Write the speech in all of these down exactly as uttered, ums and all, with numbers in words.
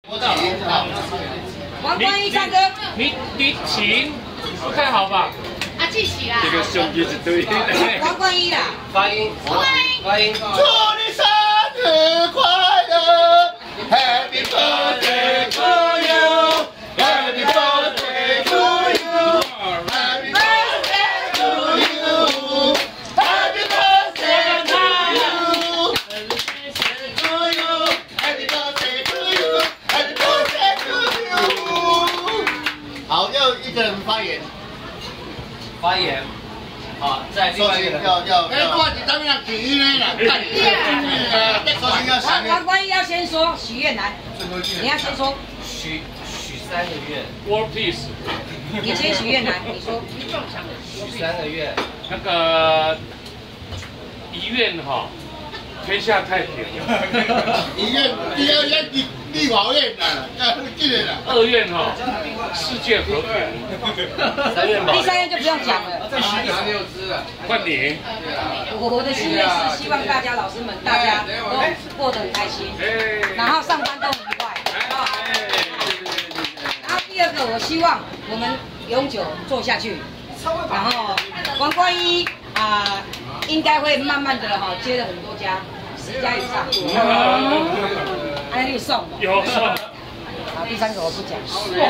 王冠一唱歌， 你你琴不太好吧？ 啊，记起啦。 这个兄弟是对的。 王冠一啦， 发音，发音。祝你生日快乐 ，Happy birthday to you，Happy birthday to you，Happy birthday to you，Happy birthday to you，Happy birthday to you，Happy birthday to you。好，要一个人发言。 发言，好，在另外一个人要要。哎，我是咱们要许愿啦，干你！首先要许愿。 王冠一要先说许愿来，你要先说。 许许三个月 ，World Peace。 你先许愿来，你说。 许三个月。 那个遗愿哈，天下太平。 遗愿，第二愿立立法院啦，要记得啦。 二愿哈，世界和平。 三愿吧。 第三愿就不用讲了。 这许哪六只啊？ 换你。 我我的心愿是希望大家老师们大家都过得很开心，然后上班都很愉快。然后第二个，我希望我们永久做下去。然后王冠一啊，应该会慢慢的哈接了很多家，十家以上。还有送有送。 好，第三个我不讲。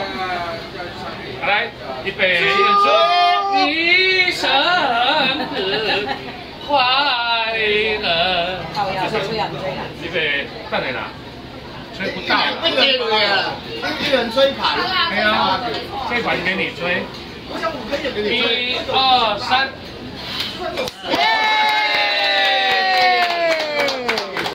来，预备，祝你生日快乐！ 好呀，吹啊吹啊！ 预备，快点啦！吹不到了。 不接了呀，一人吹盘。 对啊，这盘给你吹。 我想我可以给你吹。 一二三。